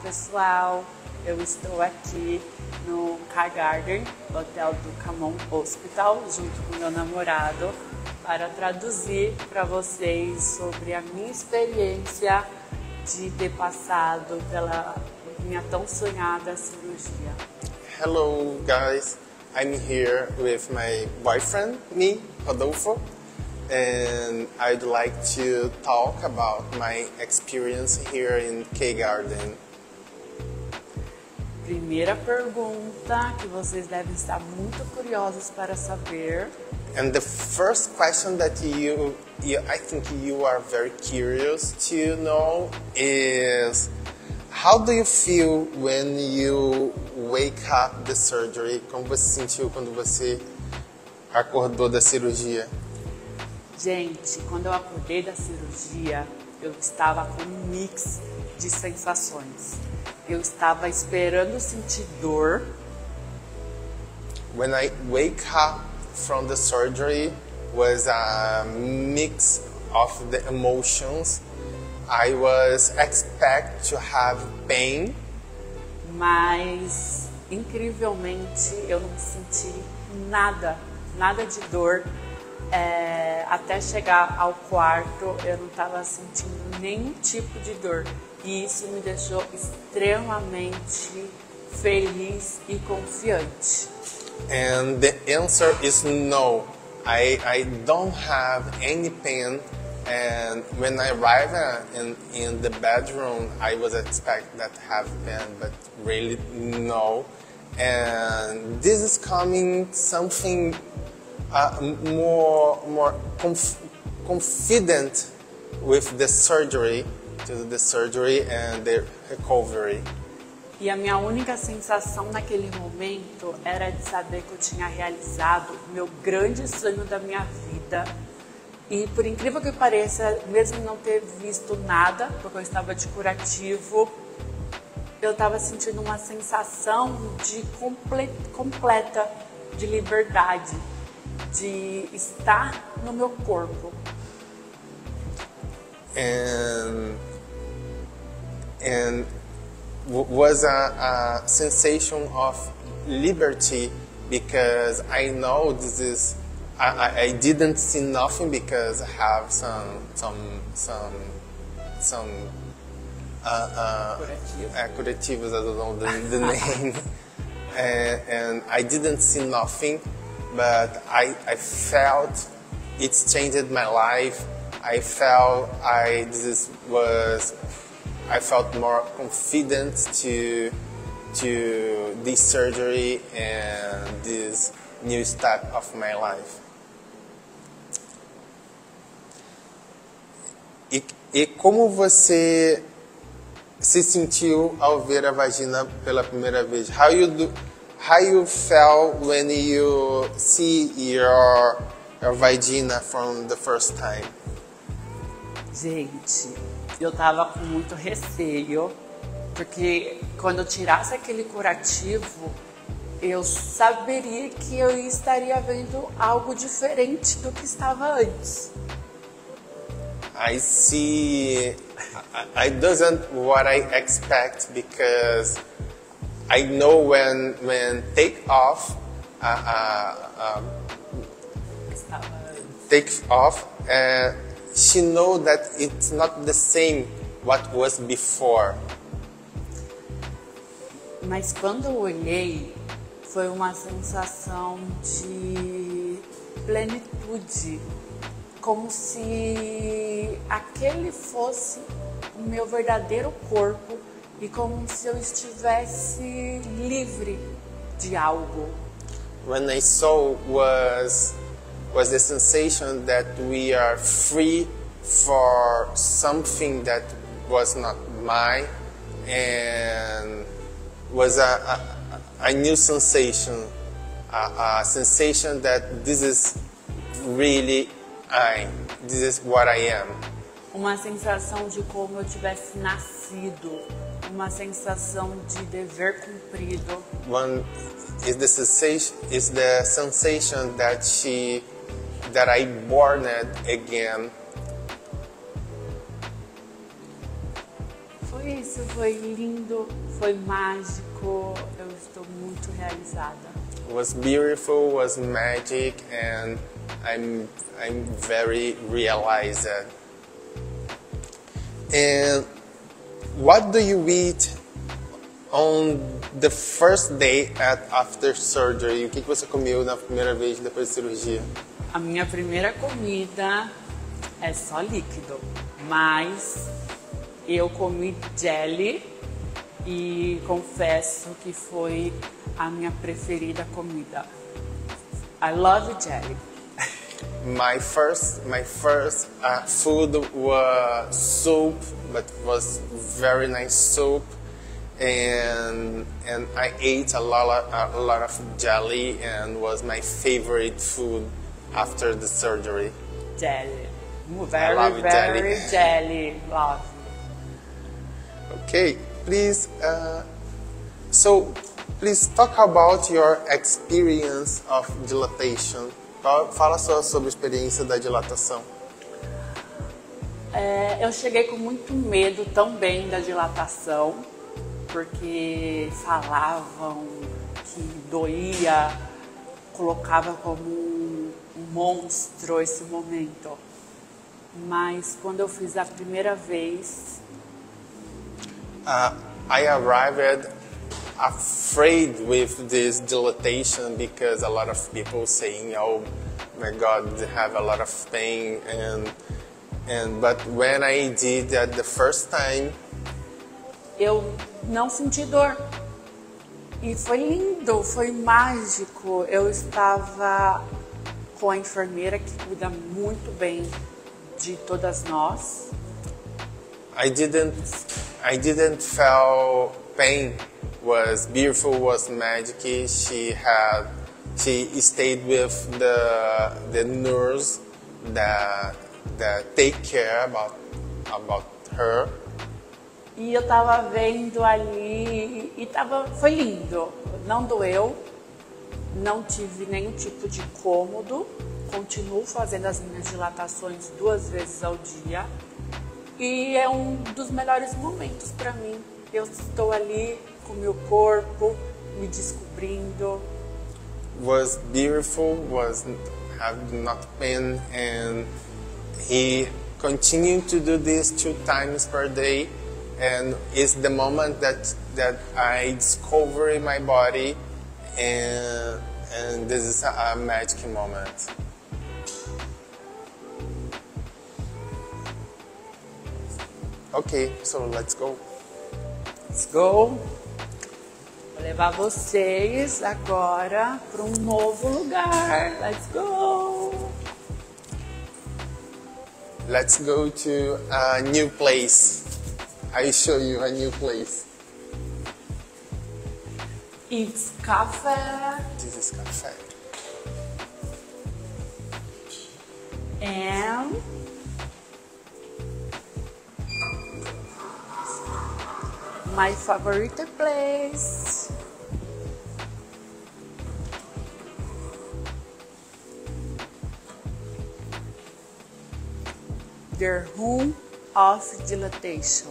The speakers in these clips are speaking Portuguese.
pessoal, eu estou aqui no Car Garden, hotel do Camon Hospital, junto com meu namorado, para traduzir para vocês sobre a minha experiência de ter passado pela minha tão sonhada cirurgia. Hello guys, I'm here with my boyfriend, me, Rodolfo, and I'd like to talk about my experience here in K Garden. Primeira pergunta que vocês devem estar muito curiosos para saber. And the first question that I think you are very curious to know is, how do you feel when you wake up the surgery? Como você sentiu quando você acordou da cirurgia? Gente, quando eu acordei da cirurgia, eu estava com um mix de sensações. Eu estava esperando sentir dor. When I wake up from the surgery, was a mix of the emotions. I was expect to have pain. Mas, incrivelmente, eu não senti nada de dor. Até chegar ao quarto, eu não estava sentindo nenhum tipo de dor. E isso me deixou extremamente feliz e confiante. And the answer is no. I don't have any pain. And when I arrived in the bedroom, I was expect that have pain, but really no. And this is coming something more confident with the surgery, and the recovery. E a minha única sensação naquele momento era de saber que eu tinha realizado o meu grande sonho da minha vida. E por incrível que pareça, mesmo não ter visto nada, porque eu estava de curativo, eu estava sentindo uma sensação de completa de liberdade, de estar no meu corpo. And was a sensation of liberty, because I know this is, I didn't see nothing because I have some curativos, I don't know the name, and I didn't see nothing, but I felt it's changed my life. I felt I felt more confident to this surgery and this new step of my life. E como você se sentiu ao ver a vagina pela primeira vez? How you felt when you see your vagina from the first time? Gente, eu tava com muito receio, porque quando eu tirasse aquele curativo, eu saberia que eu estaria vendo algo diferente do que estava antes. I see, I doesn't what I expect, because I know when take off, she know that it's not the same what was before. Mas quando eu olhei, foi uma sensação de plenitude, como se aquele fosse o meu verdadeiro corpo e como se eu estivesse livre de algo. When I saw was the sensation that we are free for something that was not mine, and was a new sensation, a sensation that this is really this is what I am. Uma sensação de como eu tivesse nascido, uma sensação de dever cumprido. One is the sensation that I born again. foi isso, foi lindo, foi mágico, eu estou muito realizada. Was beautiful, was magic, and I'm very realized. And what do you eat on the first day after surgery? O que você comeu na primeira vez depois da cirurgia? A minha primeira comida é só líquido, mas eu comi jelly e confesso que foi a minha preferida comida. I love jelly. My first food was soup, but was very nice soup, and I ate a lot of jelly, and was my favorite food after the surgery. Jelly. I love Very jelly. jelly. Love. Okay, please. So, please talk about your experience of dilatation. Fala só sobre a experiência da dilatação. Eu cheguei com muito medo também da dilatação, porque falavam que doía, colocava como um monstro esse momento. Mas quando eu fiz a primeira vez, I arrived afraid with this dilatation because a lot of people saying, "Oh my God, they have a lot of pain," but when I did that the first time, eu não senti dor. E foi lindo, foi mágico. Eu estava com a enfermeira que cuida muito bem de todas nós. I didn't feel pain. Was beautiful, was magic. She stayed with the nurse that take care about her. E eu tava vendo ali e foi lindo. Não doeu, não tive nenhum tipo de incômodo. Continuo fazendo as minhas dilatações 2 vezes ao dia. E é um dos melhores momentos para mim. Eu estou ali com o meu corpo, me descobrindo. Was beautiful, was have not pain, and he continued to do this 2 times per day, and it's the moment that I discover my body, and this is a magic moment. Okay, so let's go. Let's go! Vou levar vocês agora para um novo lugar. Let's go! Let's go to a new place. I show you a new place. It's cafe This is cafe. and my favorite place. The room of dilatation.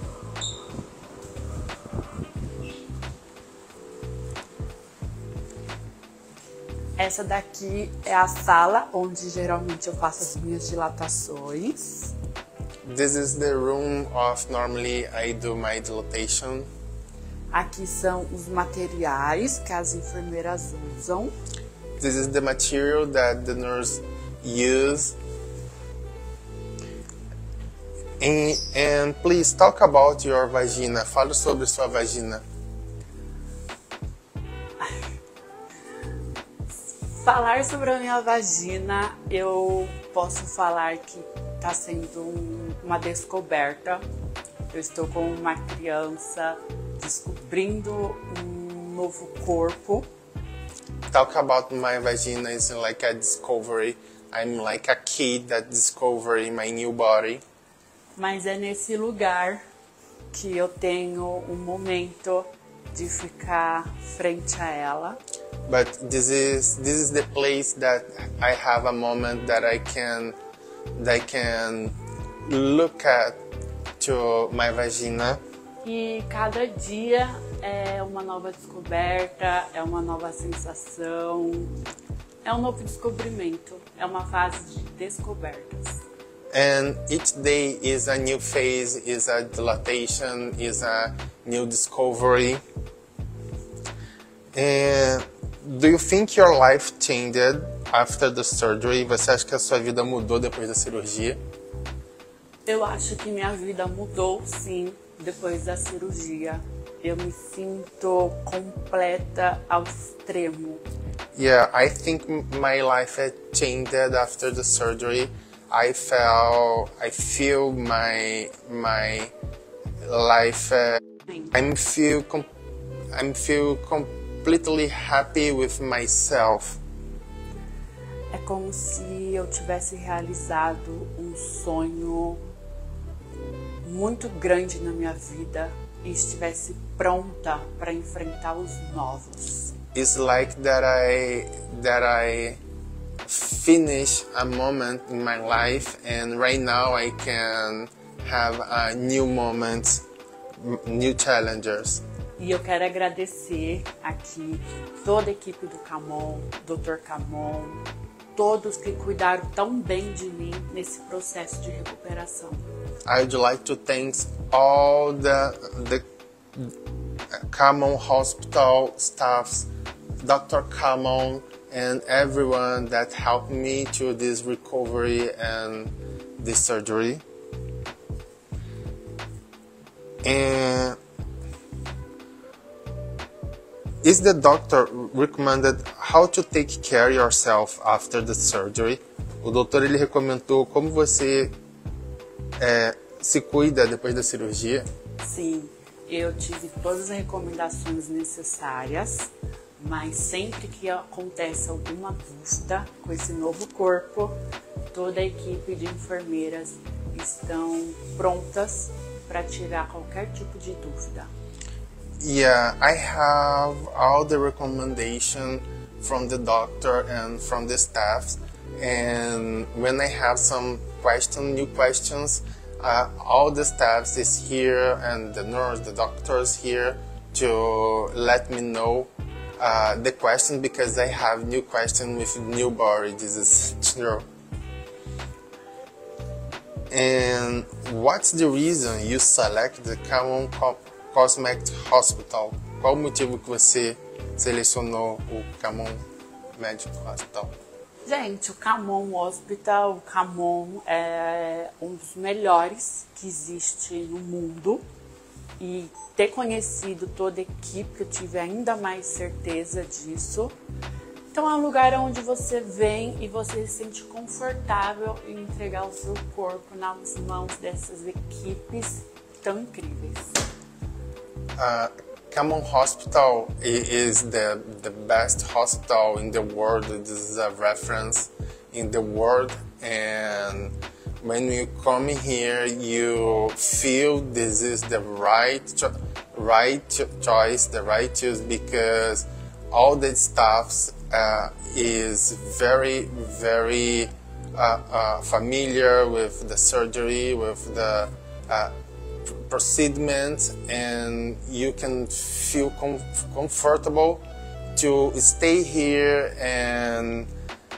Essa daqui é a sala onde geralmente eu faço as minhas dilatações. This is the room of normally I do my dilatation. Aqui são os materiais que as enfermeiras usam. This is the material that the nurse use. And please talk about your vagina. Fale sobre sua vagina. Falar sobre a minha vagina, eu posso falar que está sendo uma descoberta. Eu estou como uma criança descobrindo um novo corpo. Talk about my vagina is like a discovery. I'm like a kid that discovering my new body. Mas é nesse lugar que eu tenho um momento de ficar frente a ela. But this is the place that I have a moment that I can look at to my vagina. E cada dia é uma nova descoberta, é uma nova sensação, é um novo descobrimento, é uma fase de descobertas. And each day is a new phase, is a dilatation, is a new discovery. And do you think your life changed after the surgery? Você acha que a sua vida mudou depois da cirurgia? Eu acho que minha vida mudou, sim, depois da cirurgia. Eu me sinto completa ao extremo. Yeah, I think my life had changed after the surgery. I feel my life. I'm feel completely happy with myself. É como se eu tivesse realizado um sonho muito grande na minha vida e estivesse pronta para enfrentar os novos. It's like that I finish a moment in my life, and right now I can have a new moments, new challengers. E eu quero agradecer aqui toda a equipe do Camon, Dr. Camon, todos que cuidaram tão bem de mim nesse processo de recuperação. I would like to thank all the Camon Hospital staffs, Dr. Camon, and everyone that helped me through this recovery and this surgery. And is the doctor recommended how to take care yourself after the surgery? O doutor ele recomendou como você se cuida depois da cirurgia? Sim, eu tive todas as recomendações necessárias, mas sempre que acontece alguma dúvida com esse novo corpo, toda a equipe de enfermeiras estão prontas para tirar qualquer tipo de dúvida. Yeah, I have all the recommendation from the doctor and from the staff, and when I have some new questions, all the staff is here and the nurse, the doctors here to let me know the question, because I have new question with new body disease. True. And what's the reason you select the Camon Cosmetic Hospital? Qual o motivo que você selecionou o Camon Medical Hospital? Gente, o Camon Hospital, o Camon é um dos melhores que existe no mundo, e ter conhecido toda a equipe, eu tive ainda mais certeza disso. Então é um lugar onde você vem e você se sente confortável em entregar o seu corpo nas mãos dessas equipes tão incríveis. Camon Hospital is the best hospital in the world. This is a reference in the world, and when you come here, you feel this is the right choice, the right choice, because all the staffs is very familiar with the surgery, with the procedures, and you can feel comfortable to stay here and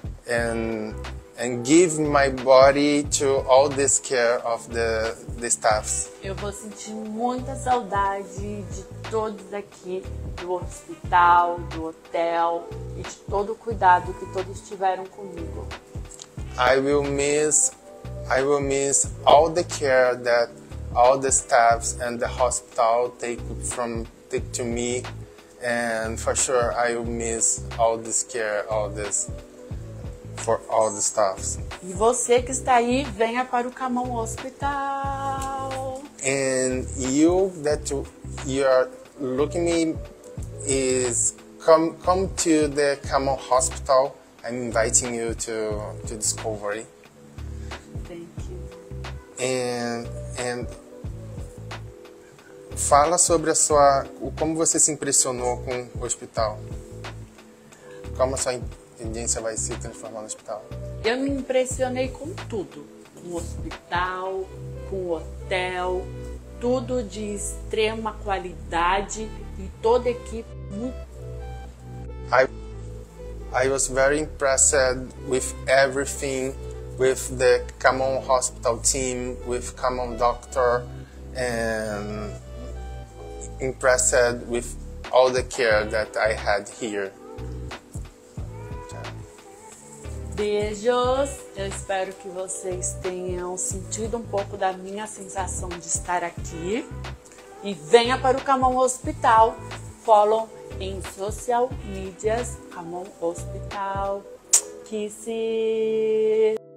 give my body to all this care of the staffs. Eu vou sentir muita saudade de todos aqui, do hospital, do hotel e de todo o cuidado que todos tiveram comigo. I will miss all the care that all the staffs and the hospital take to me, and for sure I will miss all this care, for all the staffs. E você que está aí, venha para o Camon Hospital. And you are looking me is come to the Camon Hospital. I'm inviting you to Discovery. Thank you. And fala sobre como você se impressionou com o hospital. Como a sua experiência vai se transformar no hospital? Eu me impressionei com tudo, com o hospital, com o hotel, tudo de extrema qualidade e toda a equipe muito. I was very impressed with everything, with the Camon Hospital team, with Camon Doctor, and impressed with all the care that I had here. Beijos, eu espero que vocês tenham sentido um pouco da minha sensação de estar aqui e venha para o Camon Hospital. Follow em social medias Camon Hospital. Kisses!